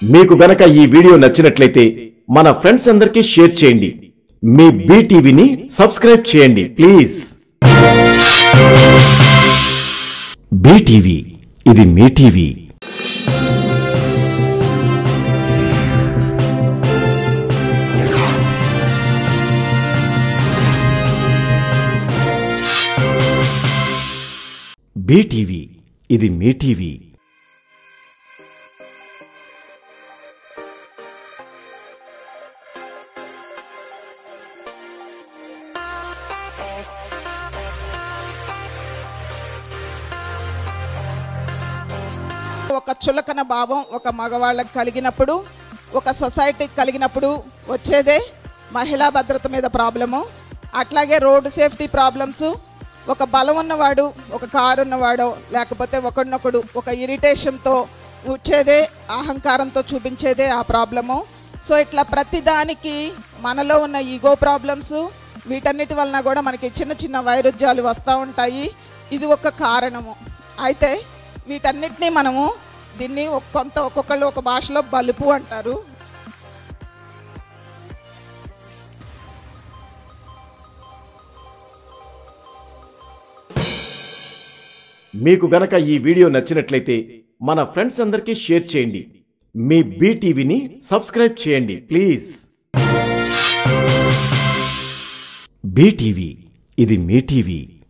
మీకు గనక ఈ వీడియో నచ్చినట్లయితే మన ఫ్రెండ్స్ అందరికీ షేర్ చేయండి. మీ బీటీవీని సబ్స్క్రైబ్ చేయండి ప్లీజ్. బీటీవీ, ఇది మీ టీవీ. బీటీవీ, ఇది మీ టీవీ. ఒక చులకన భావం ఒక మగవాళ్ళకి కలిగినప్పుడు, ఒక సొసైటీకి కలిగినప్పుడు వచ్చేదే మహిళా భద్రత మీద ప్రాబ్లము. అట్లాగే రోడ్డు సేఫ్టీ ప్రాబ్లమ్స్. ఒక బలం ఉన్నవాడు, ఒక కారు ఉన్నవాడో లేకపోతే ఒకడినొకడు ఒక ఇరిటేషన్తో వచ్చేదే, అహంకారంతో చూపించేదే ఆ ప్రాబ్లము. సో ఇట్లా ప్రతిదానికి మనలో ఉన్న ఈగో ప్రాబ్లమ్స్, వీటన్నిటి వలన కూడా మనకి చిన్న చిన్న వైరుధ్యాలు వస్తూ ఉంటాయి. ఇది ఒక కారణము. అయితే వీటన్నిటినీ మనము దీన్ని ఒక్కొక్కళ్ళు ఒక భాషలో బలుపు అంటారు. మీకు గనక ఈ వీడియో నచ్చినట్లయితే మన ఫ్రెండ్స్ అందరికీ షేర్ చేయండి. మీ బీటీవీని సబ్స్క్రైబ్ చేయండి ప్లీజ్. బీటీవీ, ఇది మీ టీవీ.